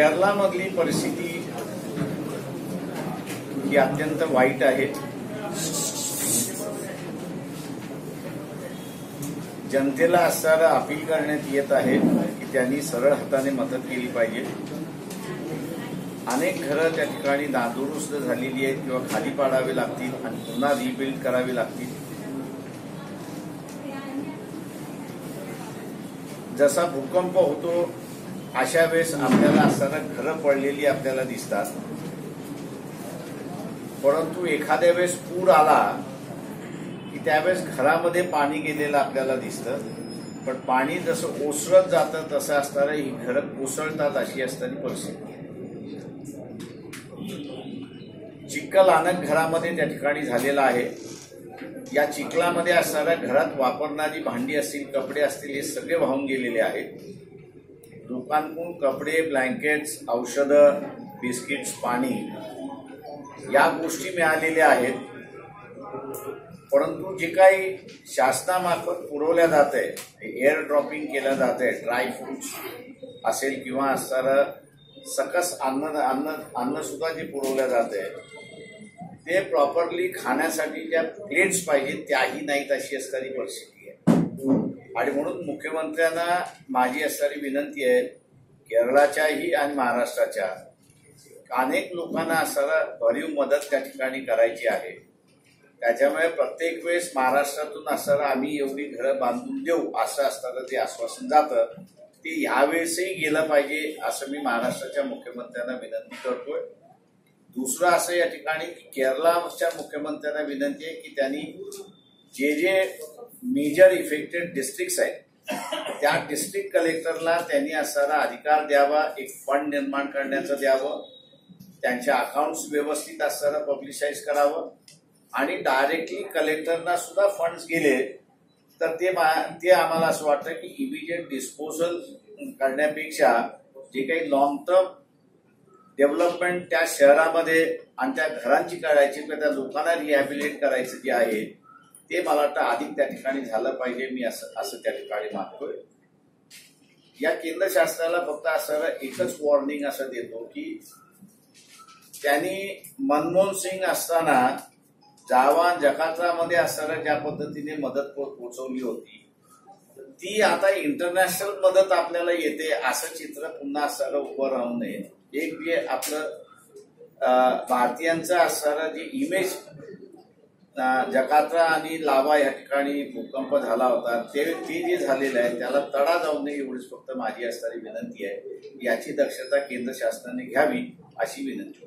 केरला मधली परिस्थिती ही अत्यंत वाईट आहे। जनतेला असणारं अपील करण्यात येत आहे की त्यांनी सरळ हाताने मदत केली पाहिजे। अनेक घरं त्या ठिकाणी नादुरुस्त झालेली आहेत किंवा खाली पाडावी लागतील आणि पुन्हा रिबिल्ड करावी लागतील। जसा भूकंप होतो अशा वेळेस आपल्याला असताना घरं पडलेली आपल्याला दिसतात, परंतु एखाद्या वेळेस पूर आला की त्यावेळेस घरामध्ये पाणी गेलेलं आपल्याला दिसतं, पण पाणी जसं ओसरत जातं तसं असताना ही घरं कोसळतात अशी असणारी परिस्थिती आहे। चिखल अनेक घरामध्ये त्या ठिकाणी झालेला आहे। या चिखलामध्ये असणाऱ्या घरात वापरणारी भांडी असतील, कपडे असतील, हे सगळे वाहून गेलेले आहेत। लोकांकडून कपडे, ब्लँकेट्स, औषधं, बिस्किट्स, पाणी या गोष्टी मिळालेल्या आहेत, परंतु जे काही शासनामार्फत पुरवल्या जात आहे, एअर ड्रॉपिंग केलं जात आहे, ड्राय फ्रूट्स असेल किंवा असणारं सकस अन्न सुद्धा जे पुरवलं जात आहे ते प्रॉपरली खाण्यासाठी ज्या प्लेट्स पाहिजेत त्याही नाहीत अशी असणारी परिस्थिती आहे। आणि म्हणून मुख्यमंत्र्यांना माझी असणारी विनंती आहे, केरळाच्याही आणि महाराष्ट्राच्या अनेक लोकांना असणारा भरीव मदत त्या ठिकाणी करायची आहे। त्याच्यामुळे प्रत्येक वेळेस महाराष्ट्रातून असणारं आम्ही एवढी घरं बांधून देऊ असं असणारं जे आश्वासन जातं ते यावेळेसही गेलं पाहिजे असं मी महाराष्ट्राच्या मुख्यमंत्र्यांना विनंती करतोय। दुसरं असं या ठिकाणी की केरळच्या मुख्यमंत्र्यांना विनंती आहे की त्यांनी जे मेजर इफेक्टेड डिस्ट्रिक्ट्स आहेत त्या डिस्ट्रिक्ट कलेक्टरला त्यांनी असणारा अधिकार द्यावा, एक फंड निर्माण करण्याचं द्यावं, त्यांच्या अकाउंट्स व्यवस्थित असणारं पब्लिसाइज करावं आणि डायरेक्टली कलेक्टरना सुद्धा फंड्स गेले तर ते आम्हाला असं वाटतं की इमिडिएट डिस्पोजल करण्यापेक्षा जे काही लॉंग टर्म डेव्हलपमेंट त्या शहरामध्ये आणि त्या घरांची करायची किंवा त्या लोकांना रिहॅबिलिट करायचं जे आहे ते मला वाटतं अधिक त्या ठिकाणी झालं पाहिजे। मी असं त्या ठिकाणी मागतोय। या केंद्र शासनाला फक्त असणारं एकच वॉर्निंग असं देतो की त्यांनी मनमोहन सिंग असताना जावान जकार्तामध्ये असणाऱ्या ज्या पद्धतीने मदत पोहोचवली होती ती आता इंटरनॅशनल मदत आपल्याला येते असं चित्र पुन्हा असणारं उभं राहू नये। एक जे आपलं भारतीयांचं असणारं जे इमेज जकार्ता आणि लावा या ठिकाणी भूकंप झाला होता ते जे झालेलं आहे त्याला तडा जाऊ नये एवढीच फक्त माझी असणारी विनंती आहे। याची दक्षता केंद्र शासनाने घ्यावी अशी विनंती।